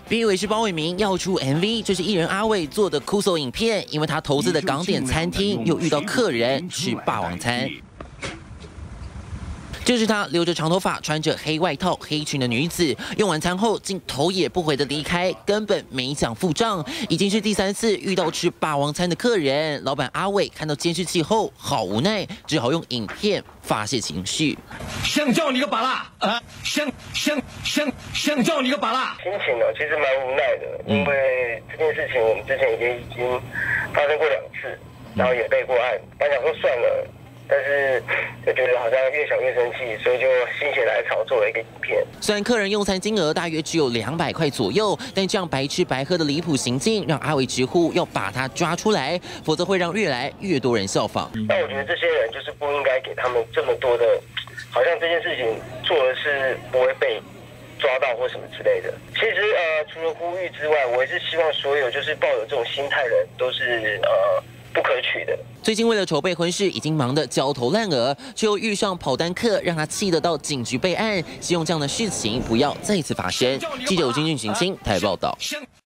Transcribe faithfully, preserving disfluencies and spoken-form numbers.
别以为是包伟明要出 M V， 这是艺人阿伟做的酷搜影片，因为他投资的港点餐厅又遇到客人吃霸王餐。 这是她留着长头发、穿着黑外套、黑裙的女子，用完餐后竟头也不回的离开，根本没想付账。已经是第三次遇到吃霸王餐的客人，老板阿伟看到监视器后好无奈，只好用影片发泄情绪。 想叫你个把辣啊！想想想想叫你个把辣！ 心情呢，其实蛮无奈的，因为这件事情我们之前也已经发生过两次，然后也备过案，本来想说算了。 但是就觉得好像越想越生气，所以就心血来潮做了一个影片。 虽然客人用餐金额大约只有两百块左右，但这样白吃白喝的离谱行径，让阿伟直呼要把他抓出来，否则会让越来越多人效仿。 但我觉得这些人就是不应该给他们这么多的，好像这件事情做的是不会被抓到或什么之类的。其实呃，除了呼吁之外，我也是希望所有就是抱有这种心态的人都是呃。 不可取的。 最近为了筹备婚事，已经忙得焦头烂额，却又遇上跑单客，让他气得到警局备案。希望这样的事情不要再次发生。记者吴金俊、邢清台报道。